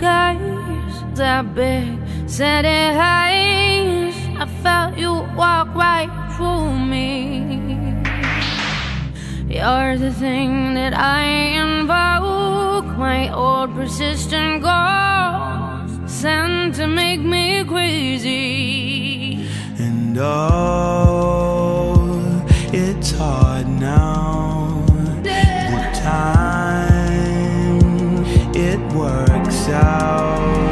skies, that big city heights, I felt you walk right through me. You're the thing that I invoke, my old persistent ghost, sent to make me crazy. And oh, it's hard now. The time it works out.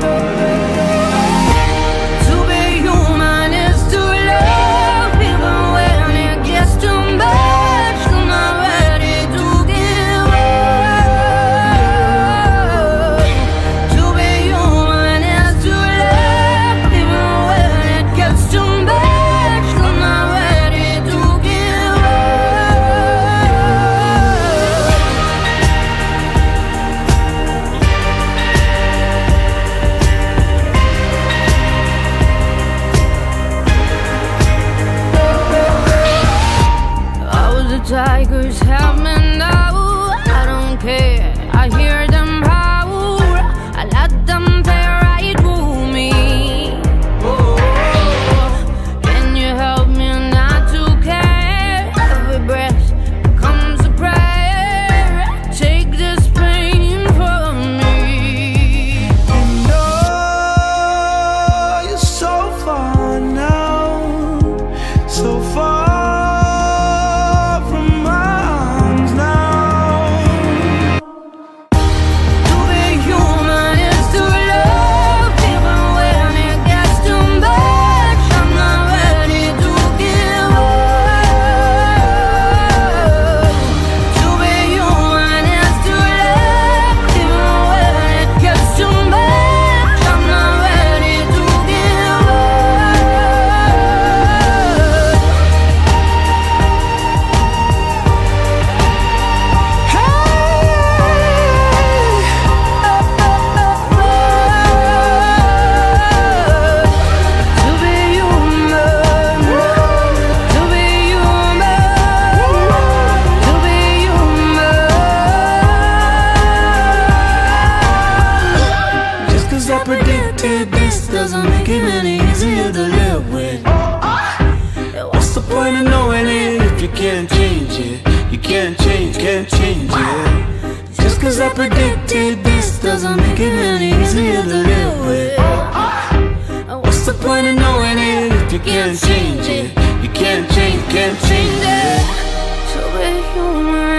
Tigers have me now, I don't care, I hear them howl, I let them tear right through me. Can you help me not to care? Every breath becomes a prayer, take this pain from me. And oh, you're so far now, so far. This doesn't make it any easier to live with. What's the point of knowing it if you can't change it? You can't change it. Just cause I predicted this doesn't make it any easier to live with. What's the point of knowing it if you can't change it? You can't change it. To be human